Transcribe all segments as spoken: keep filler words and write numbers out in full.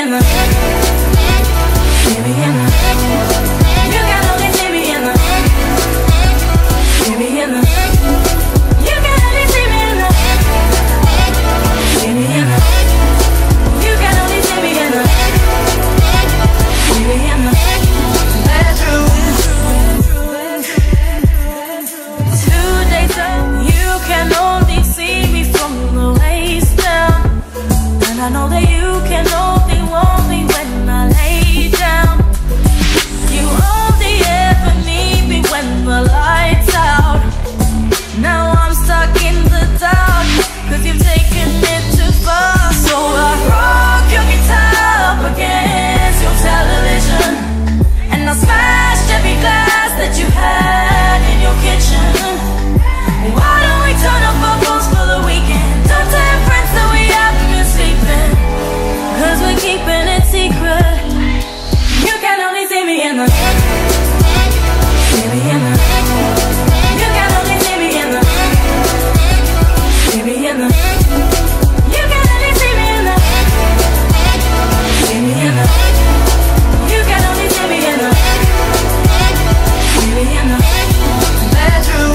in the, see me in the, you can only see me in the, see me in the, you can only see me in the, see me in the, you can only see me in the, see me in the bedroom. Two days up, you can only see me from the waist down, and I know that you can only want me when I lay down. You only ever need me when the lights out. Now I'm stuck in the dark, cause you've taken it too far. So I broke your guitar up against your television, and I smashed every glass that you had in your kitchen. Why don't we turn up our phones for the weekend? Don't tell friends that we haven't been sleeping, cause we're keeping it secret. You can only see me in the, see me in the, you can only see me in the, see me in the, you can only see me in the, see me in the, you can only see me in the, see me in the bedroom.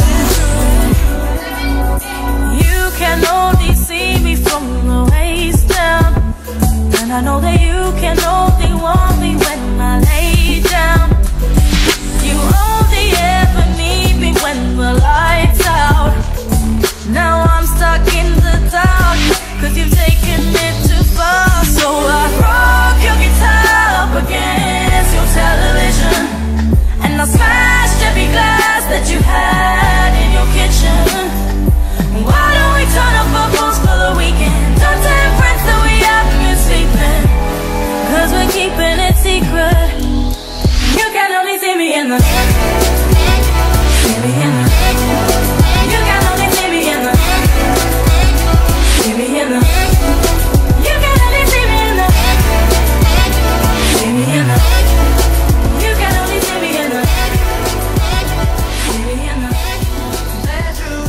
You can only see me from the waist down, and I know that you can only want me when I lay down. You only ever need me when the lights out. Now I'm stuck in the dark, cause you've taken it too far. So I broke your guitar up against your television, and I smashed every glass that you had in your kitchen. Why don't we turn up our phones for the weekend? Don't tell friends that we haven't been sleeping, cause we're keeping it secret. You can only see me in the, see me in the, you can only see me in the, see me in the, you can only see me in the, see me in the, you can only see me in the, see me in the bedroom.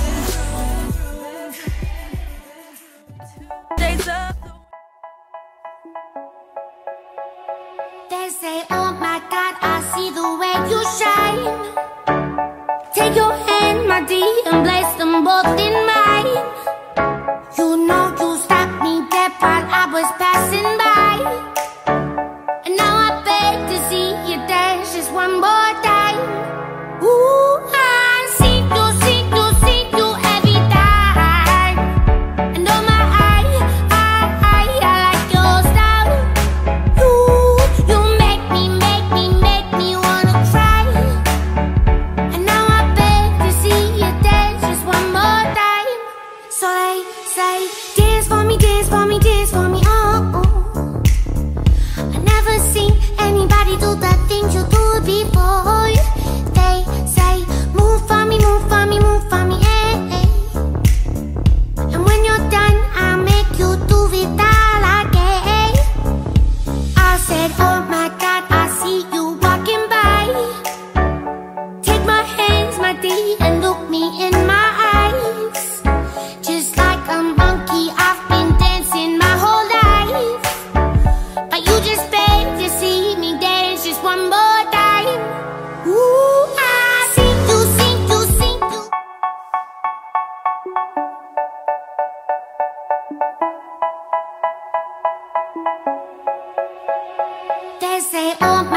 Days up. They say, oh my God, I see the way you shine. Take your hand, my dear, and place them both in mine. You know you stopped me dead while I was passing by, and now I beg to see you dance just one more time. Ooh, I see you, see you, see you every time. And oh my, I, I, I, I like your style. You, you make me, make me, make me wanna cry. And now I beg to see you dance just one more time. So they say, dance for me, dance for me, dance for me, oh, oh. I never seen anybody do the things you do before. They say, move for me, move for me, move for me, eh, eh. And when you're done, I'll make you do it all again. I said, oh my God, I see you walking by. Take my hands, my dear, and look me in my eyes. Just like a monkey, I've been dancing my whole life, but you just beg to see me dance just one more time. Ooh, I see you, see you, see you. They say, oh my